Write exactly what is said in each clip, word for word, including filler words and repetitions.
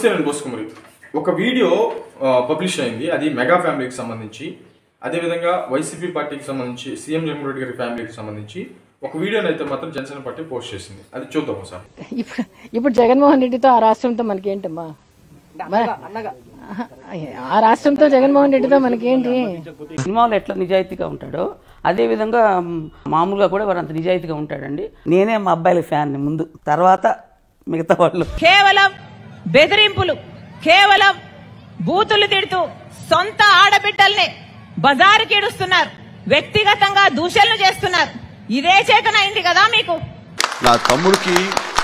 బోసుకుమరి ఒక video publish అయింది. అది మెగా ఫ్యామిలీకి సంబంధించి, అదేవిధంగా వైసీపీ పార్టీకి సంబంధించి, సీఎం జగన్మోహన్ రెడ్డి గారి ఫ్యామిలీకి సంబంధించి ఒక వీడియోని అయితే మాత్రం జనసేన పార్టీ పోస్ట్ చేసింది. అది చూద్దాం సార్. ఇప్పుడు ఇప్పుడు జగన్మోహన్ రెడ్డితో ఆ రాష్ట్రంతో మనకేంటమ్మా? ఆ రాష్ట్రంతో జగన్మోహన్ రెడ్డితో మనకేంటి? సినిమాలో ఎట్లా నిజాయితీగా ఉంటాడో అదే విధంగా మామూలుగా కూడా వాడు అంత నిజాయితీగా ఉంటాడండి. నేనే మా అబ్బాయిల ఫ్యాన్ ముందు, తర్వాత మిగతా వాళ్ళు. కేవలం బెదిరింపులు, కేవలం బూతులు తిడుతూ సొంత ఆడబిడ్డల్ని బజారుకి ఇడుస్తున్నారు, వ్యక్తిగతంగా దూషణలు చేస్తున్నారు. ఇదే చేతనైంది కదా మీకు? నా తమ్ముడికి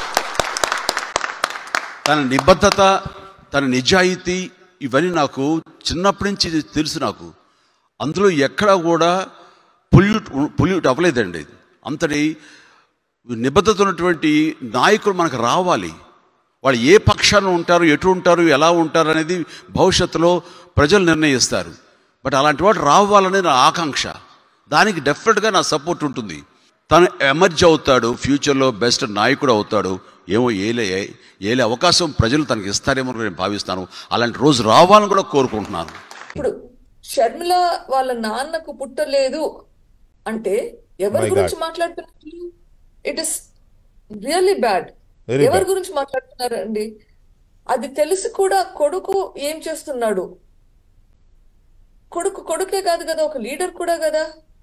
తన నిబద్ధత, తన నిజాయితీ ఇవన్నీ నాకు చిన్నప్పటి నుంచి తెలుసు. నాకు అందులో ఎక్కడా కూడా పొల్యూట్ పొల్యూట్ అవ్వలేదండి. అంతటి నిబద్ధత ఉన్నటువంటి నాయకులు మనకు రావాలి. వాళ్ళు ఏ పక్షాన ఉంటారు, ఎటు ఉంటారు, ఎలా ఉంటారు అనేది భవిష్యత్తులో ప్రజలు నిర్ణయిస్తారు. బట్ అలాంటి వాడు రావాలనే నా ఆకాంక్ష. దానికి డెఫినెట్గా నా సపోర్ట్ ఉంటుంది. తను ఎమర్జ్ అవుతాడు, ఫ్యూచర్లో బెస్ట్ నాయకుడు అవుతాడు. ఏమో ఏలే ఏలే అవకాశం ప్రజలు తనకి ఇస్తారేమో నేను భావిస్తాను. అలాంటి రోజు రావాలని కూడా కోరుకుంటున్నాను. ఇప్పుడు షర్మిల వాళ్ళ నాన్నకు పుట్టలేదు అంటే ఎవరి గురించి మాట్లాడుతున్నారు? It is really bad. ఎవరి గురించి మాట్లాడుతున్నారండి? అది తెలిసి కూడా కొడుకు ఏం చేస్తున్నాడు? కొడుకు కొడుకే కాదు కదా, ఒక లీడర్ కూడా కదా.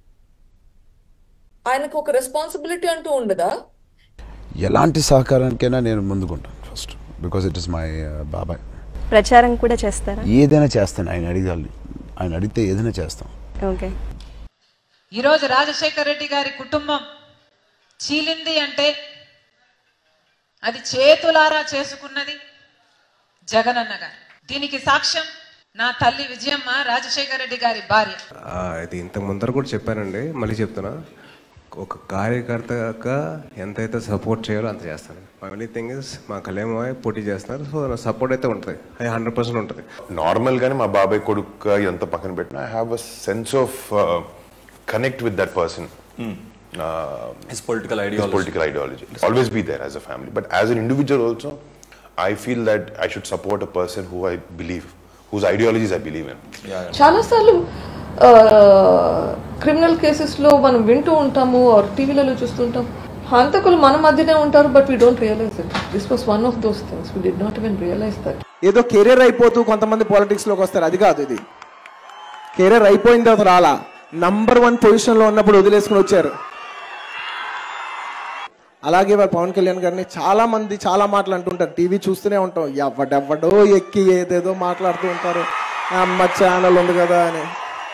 ఆయనకు ఒక రెస్పాన్సిబిలిటీ అంటూ ఉండదా? ఎలాంటి సహకారానికైనా నేను ముందుకుంటాను first, because it is my బాబాయ్. ప్రచారం కూడా చేస్తారా? ఏదైనా చేస్తాను, ఆయన అడిగాలి. ఆయన అడిగితే ఏదైనా చేస్తాం. ఓకే. ఈరోజు రాజశేఖర రెడ్డి గారి కుటుంబం చీలింది అంటే అది చేతులారా చేసుకున్నది జగనన్న గారు. దీనికి సాక్ష్యం నా తల్లి విజయమ్మ, రాజశేఖర రెడ్డి గారి భార్య. ఇది ఇంతకు ముందర కూడా చెప్పానండి, మళ్ళీ చెప్తున్నా. ఒక కార్యకర్తగా ఎంతైతే సపోర్ట్ చేయాలో అంత చేస్తాను. ఓన్లీ థింగ్ ఇస్ మా కళ్యాణ్ పోటీ చేస్తున్నారు, సో నా సపోర్ట్ అయితే ఉంటుంది, అది హండ్రెడ్ పర్సెంట్ ఉంటుంది. నార్మల్గానే మా బాబాయ్ కొడుకు ఎంత పక్కన పెట్టినా I have a sense of connect with that person. His political ideology. His political ideology. It'll always be there as a family. But as an individual also, I feel that I should support a person who I believe, whose ideologies I believe in. చాలా సార్లు criminal cases లో మనం వింటూ ఉంటాము, are టీవీలలో చూస్తుంటాం, హంతకులు మన మధ్యనే ఉంటారు, but we don't realize it. This was one of those things we did not even realize that. ఏదో కెరీర్ అయిపోతూ కొంతమంది పాలిటిక్స్ లోకి వస్తారు, అది కాదు. ఇది కెరీర్ అయిపోయిన తర్వాత రాలా, నంబర్ వన్ పొజిషన్ లో ఉన్నప్పుడు వదిలేసుకుని వచ్చారు. అలాగే వారు పవన్ కళ్యాణ్ గారిని చాలా మంది చాలా మాటలు అంటుంటారు, టీవీ చూస్తూనే ఉంటాం. ఎవడెవ్వడో ఎక్కి ఏదేదో మాట్లాడుతూ ఉంటారు, అమ్మ ఛానల్ ఉంది కదా అని.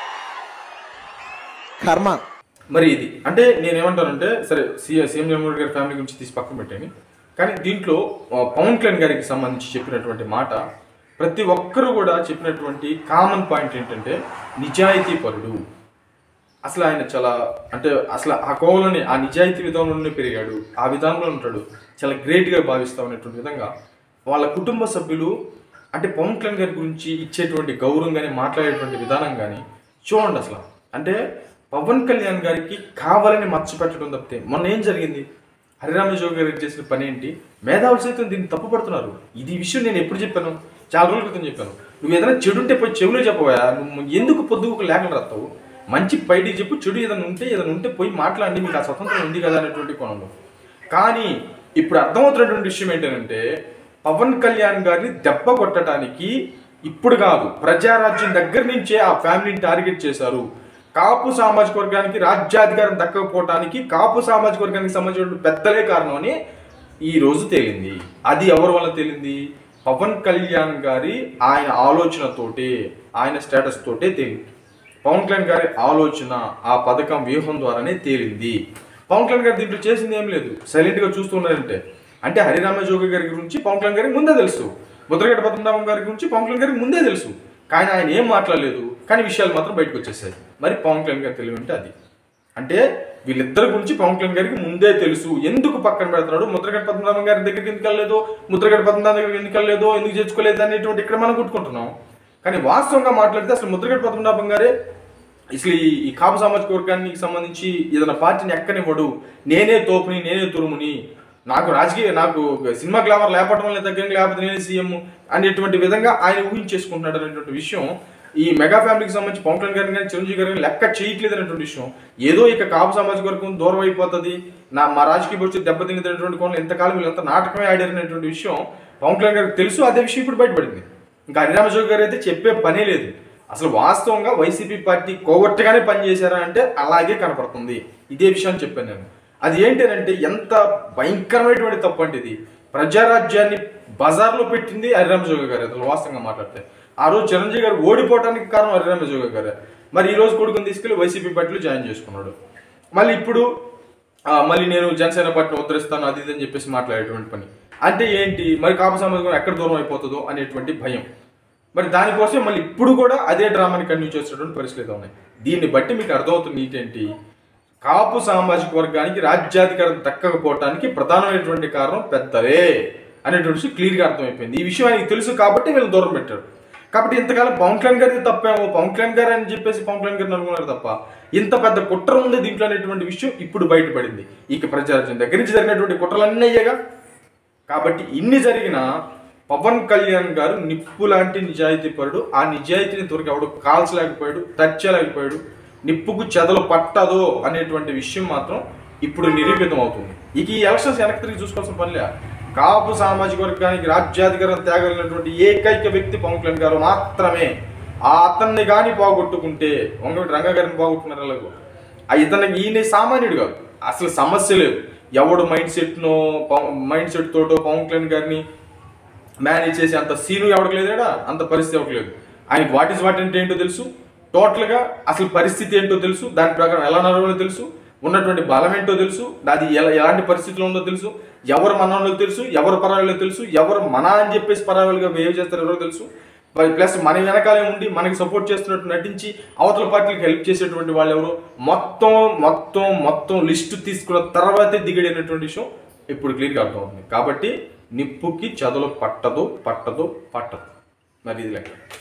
కర్మ మరి ఇది అంటే నేనేమంటానంటే, సరే సీఎం సీఎం జగన్మోహన్ రెడ్డి గారి ఫ్యామిలీ గురించి తీసి పక్కన పెట్టండి, కానీ దీంట్లో పవన్ కళ్యాణ్ గారికి సంబంధించి చెప్పినటువంటి మాట, ప్రతి ఒక్కరూ కూడా చెప్పినటువంటి కామన్ పాయింట్ ఏంటంటే నిజాయితీ పరుడు. అసలు ఆయన చాలా అంటే అసలు ఆ కోవలోనే ఆ నిజాయితీ విధానంలోనే పెరిగాడు, ఆ విధానంలో ఉంటాడు, చాలా గ్రేట్గా భావిస్తాం అనేటువంటి విధంగా వాళ్ళ కుటుంబ సభ్యులు అంటే పవన్ కళ్యాణ్ గారి గురించి ఇచ్చేటువంటి గౌరవం కానీ, మాట్లాడేటువంటి విధానం కానీ చూడండి. అసలు అంటే పవన్ కళ్యాణ్ గారికి కావాలని మర్చి పెట్టడం తప్పితే మొన్న ఏం జరిగింది? హరిరామజోగి గారికి చేసిన పని ఏంటి? మేధావులు సైతం దీన్ని తప్పుపడుతున్నారు. ఇది విషయం నేను ఎప్పుడు చెప్పాను, చాలా రోజుల క్రితం చెప్పాను. నువ్వు ఏదైనా చెడుంటే పోయి చెవులో చెప్పవా, నువ్వు ఎందుకు పొద్దుకు లేకుండా రాస్తావు? మంచి బయటికి చెప్పు, చెడు ఏదైనా ఉంటే ఏదైనా ఉంటే పోయి మాట్లాడి, మీకు ఆ స్వతంత్రం ఉంది కదా అనేటువంటి కోణంలో. కానీ ఇప్పుడు అర్థమవుతున్నటువంటి విషయం ఏంటంటే, పవన్ కళ్యాణ్ గారిని దెబ్బ కొట్టడానికి ఇప్పుడు కాదు, ప్రజారాజ్యం దగ్గర నుంచే ఆ ఫ్యామిలీని టార్గెట్ చేశారు. కాపు సామాజిక వర్గానికి రాజ్యాధికారం దక్కకపోవటానికి కాపు సామాజిక వర్గానికి సంబంధించిన పెద్దలే కారణం అని ఈ రోజు తేలింది. అది ఎవరి వల్ల తేలింది? పవన్ కళ్యాణ్ గారి ఆయన ఆలోచనతోటే, ఆయన స్టేటస్ తోటే తేలింది. పవన్ కళ్యాణ్ గారి ఆలోచన, ఆ పథకం వ్యూహం ద్వారానే తేలింది. పవన్ కళ్యాణ్ గారు దీంట్లో చేసింది ఏం లేదు, సైలెంట్గా చూస్తున్నారంటే. అంటే హరిరామజోగి గారి గురించి పవన్ కళ్యాణ్ గారికి ముందే తెలుసు, ముద్రగడ్డ పద్మనాభం గారి గురించి పవన్ కళ్యాణ్ గారికి ముందే తెలుసు, కానీ ఆయన ఏం మాట్లాడలేదు, కానీ విషయాలు మాత్రం బయటకు వచ్చేసాయి. మరి పవన్ కళ్యాణ్ గారు తెలివి అంటే అది. అంటే వీళ్ళిద్దరి గురించి పవన్ కళ్యాణ్ గారికి ముందే తెలుసు. ఎందుకు పక్కన పెడుతున్నాడు? ముద్రగడ్డ పద్మనాభం గారి దగ్గరికి ఎందుకు వెళ్ళలేదో, ముద్రగడ్డ పద్మనాభం దగ్గరికి ఎందుకు వెళ్ళలేదో, ఎందుకు చేర్చుకోలేదు అనేటువంటి ఇక్కడ మనం కొట్టుకుంటున్నాం. కానీ వాస్తవంగా మాట్లాడితే అసలు ముద్రగడ్డ పద్మనాభం గారే అసలు ఈ కాపు సామాజిక వర్గానికి సంబంధించి ఏదైనా పార్టీని ఎక్కనివ్వడు, నేనే తోపుని, నేనే తురుముని, నాకు రాజకీయ నాకు సినిమా గ్లామర్ లేపటం వల్ల దగ్గర లేకపోతే నేను సీఎం అనేటువంటి విధంగా ఆయన ఊహించేసుకుంటున్నాడు అనేటువంటి విషయం ఈ మెగా ఫ్యామిలీకి సంబంధించి పవన్ కళ్యాణ్ గారిని కానీ చిరంజీవి గారిని లెక్క చేయట్లేదు అనేటువంటి విషయం. ఏదో ఇక కాపు సామాజిక వర్గం దూరం అయిపోతుంది, నా మా రాజకీయ భవిష్యత్తు దెబ్బతినేటువంటి కోణం ఎంతకాలం వీళ్ళంతా నాటకమే ఆడారనేటువంటి విషయం పవన్ కళ్యాణ్ గారికి తెలుసు. అదే విషయం ఇప్పుడు బయటపడింది. ఇంకా హరిరామజోగి గారు అయితే చెప్పే పనే లేదు. అసలు వాస్తవంగా వైసీపీ పార్టీ కోవర్ట్గానే పనిచేశారా అంటే అలాగే కనపడుతుంది. ఇదే విషయాన్ని చెప్పాను నేను. అది ఏంటంటే ఎంత భయంకరమైనటువంటి తప్పు అంటే ఇది. ప్రజారాజ్యాన్ని బజార్లో పెట్టింది హరిరామజోగి గారు. అసలు వాస్తవంగా మాట్లాడితే ఆ రోజు చిరంజీవి గారు ఓడిపోవడానికి కారణం హరిరామజోగి గారు. మరి ఈ రోజు కొడుకుని తీసుకెళ్లి వైసీపీ పార్టీలో జాయిన్ చేసుకున్నాడు. మళ్ళీ ఇప్పుడు మళ్ళీ నేను జనసేన పార్టీని ఉద్ధరిస్తాను అది ఇది అని చెప్పేసి మాట్లాడేటువంటి పని అంటే ఏంటి? మరి కాపు సమాజం ఎక్కడ దూరం అయిపోతుందో అనేటువంటి భయం. మరి దానికోసం మళ్ళీ ఇప్పుడు కూడా అదే డ్రామాని కంటిన్యూ చేసేటువంటి పరిస్థితులు ఉన్నాయి. దీన్ని బట్టి మీకు అర్థమవుతుంది ఏంటంటే కాపు సామాజిక వర్గానికి రాజ్యాధికారం దక్కకపోవటానికి ప్రధానమైనటువంటి కారణం పెద్దలే అనేటువంటి విషయం క్లియర్గా అర్థమైపోయింది. ఈ విషయం ఆయనకి తెలుసు కాబట్టి వీళ్ళు దూరం పెట్టారు. కాబట్టి ఇంతకాలం పవన్ కళ్యాణ్ గారికి తప్పేమో పవన్ కళ్యాణ్ గారు అని చెప్పేసి పవన్ కళ్యాణ్ గారిని అనుకున్నారు తప్ప ఇంత పెద్ద కుట్ర ఉంది దీంట్లో అనేటువంటి విషయం ఇప్పుడు బయటపడింది. ఇక ప్రజారాజ్యం దగ్గర నుంచి జరిగినటువంటి కుట్రలన్నీ అయ్యాగా. కాబట్టి ఇన్ని జరిగినా పవన్ కళ్యాణ్ గారు నిప్పు లాంటి నిజాయితీ పరుడు. ఆ నిజాయితీని త్వరగా ఎవడు కాల్చలేకపోయాడు, టచ్చలేకపోయాడు, నిప్పుకు చెదలు పట్టదో అనేటువంటి విషయం మాత్రం ఇప్పుడు నిరూపితం అవుతుంది. ఇక ఈ ఎలక్షన్స్ వెనక్కి తిరిగి చూసుకోవాల్సిన పనిలే. కాపు సామాజిక వర్గానికి రాజ్యాధికారం తేగలిగినటువంటి ఏకైక వ్యక్తి పవన్ కళ్యాణ్ గారు మాత్రమే. ఆ అతన్ని కానీ పోగొట్టుకుంటే వంగవీటి రంగా గారిని పోగొట్టుకున్నారు అలాగో ఆ ఇతనికి ఈయన సామాన్యుడు కాదు, అసలు సమస్య లేదు. ఎవడు మైండ్ సెట్నో మైండ్ సెట్ తోటో పవన్ కళ్యాణ్ గారిని మేనేజ్ చేసి అంత సీను ఎవరికి లేదాడా, అంత పరిస్థితి ఎవరికి లేదు. ఆయనకి వాట్ ఈస్ వాట్ అంటే ఏంటో తెలుసు, టోటల్గా అసలు పరిస్థితి ఏంటో తెలుసు, దాని ప్రకారం ఎలా నడవాలో తెలుసు, ఉన్నటువంటి బలం ఏంటో తెలుసు, అది ఎలా ఎలాంటి పరిస్థితుల్లో ఉందో తెలుసు, ఎవరు మనలో తెలుసు, ఎవరు పరాయిలో తెలుసు, ఎవరు మన అని చెప్పేసి పరాయిలుగా బిహేవ్ చేస్తారో ఎవరో తెలుసు. ప్లస్ మన వెనకాలే ఉండి మనకి సపోర్ట్ చేస్తున్నట్టు నటించి అవతల పార్టీలకు హెల్ప్ చేసేటువంటి వాళ్ళు ఎవరు మొత్తం మొత్తం మొత్తం లిస్టు తీసుకున్న తర్వాతే దిగడైనటువంటి విషయం ఇప్పుడు క్లియర్గా అర్థమవుతుంది. కాబట్టి నిప్పుకి చదువు పట్టదు పట్టదు పట్టదు మరి ఇది లెక్క.